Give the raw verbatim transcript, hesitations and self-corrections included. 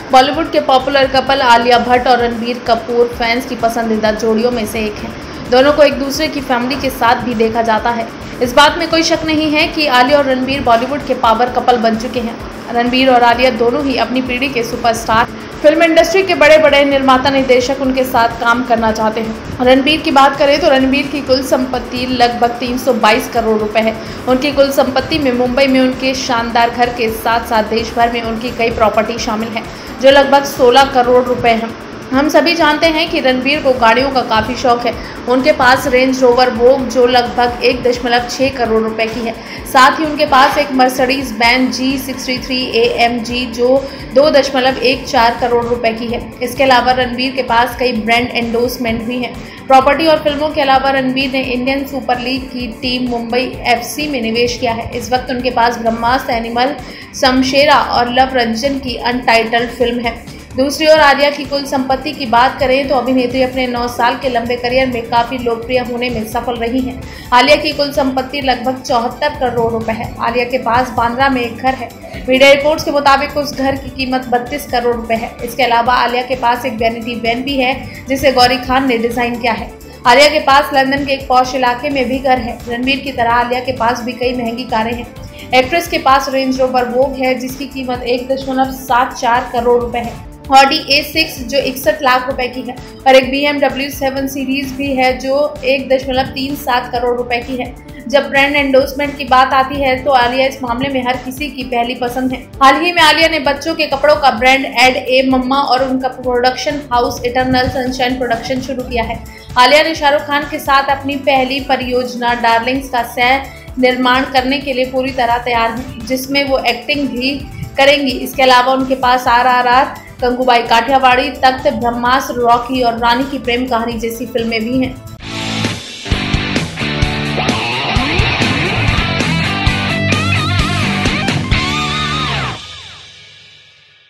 बॉलीवुड के popular couple Alia Bhatt और Ranbir Kapoor fans की पसंदीदा जोड़ियों में से एक है। दोनों को एक दूसरे की फैमिली के साथ भी देखा जाता है। इस बात में कोई शक नहीं है कि आलिया और रणबीर बॉलीवुड के पावर कपल बन चुके हैं। रणबीर और आलिया दोनों ही अपनी पीढ़ी के सुपरस्टार। फिल्म इंडस्ट्री के बड़े बड़े निर्माता निर्देशक उनके साथ काम करना चाहते हैं। रणबीर की बात करें तो रणबीर की कुल संपत्ति लगभग तीन सौ बाईस करोड़ रुपए है। उनकी कुल संपत्ति में मुंबई में उनके शानदार घर के साथ साथ देश भर में उनकी कई प्रॉपर्टी शामिल है, जो लगभग सोलह करोड़ रुपए हैं। हम सभी जानते हैं कि रणबीर को गाड़ियों का काफ़ी शौक है। उनके पास रेंज रोवर वोग जो लगभग एक दशमलव छः करोड़ रुपए की है। साथ ही उनके पास एक Mercedes Benz G sixty three A M G जो दो दशमलव एक चार करोड़ रुपए की है। इसके अलावा रणबीर के पास कई ब्रांड एंडोर्समेंट भी हैं। प्रॉपर्टी और फिल्मों के अलावा रणबीर ने इंडियन सुपर लीग की टीम मुंबई एफ सी में निवेश किया है। इस वक्त उनके पास ब्रह्मास्त्र, एनिमल, शमशेरा और लव रंजन की अनटाइटल्ड फिल्म है। दूसरी ओर आलिया की कुल संपत्ति की बात करें तो अभिनेत्री अपने नौ साल के लंबे करियर में काफी लोकप्रिय होने में सफल रही हैं। आलिया की कुल संपत्ति लगभग चौहत्तर करोड़ रुपए है। आलिया के पास बांद्रा में एक घर है। मीडिया रिपोर्ट्स के मुताबिक उस घर की कीमत बत्तीस करोड़ रुपए है। इसके अलावा आलिया के पास एक वैनिटी वैन भी है, जिसे गौरी खान ने डिजाइन किया है। आलिया के पास लंदन के एक पॉश इलाके में भी घर है। रणबीर की तरह आलिया के पास भी कई महंगी कारें हैं। एक्ट्रेस के पास रेंज रोवर वोग है, जिसकी कीमत एक दशमलव सात चार करोड़ रुपए है। ऑडी ए सिक्स जो इकसठ लाख रुपए की है और एक B M W seven series भी है जो एक दशमलव तीन सात करोड़ रुपए की है। जब ब्रांड एंडोर्समेंट की बात आती है तो आलिया इस मामले में हर किसी की पहली पसंद है। हाल ही में आलिया ने बच्चों के कपड़ों का ब्रांड एड ए मम्मा और उनका production house Eternal Sunshine production शुरू किया है। आलिया ने शाहरुख खान के साथ अपनी पहली परियोजना डार्लिंग्स का सह निर्माण करने के लिए पूरी तरह तैयार है, जिसमें वो एक्टिंग भी करेंगी। इसके अलावा उनके पास R R R, Gangubai Kathiawadi, Takht, Brahmastra, Rocky और रानी की प्रेम कहानी जैसी फिल्में भी हैं।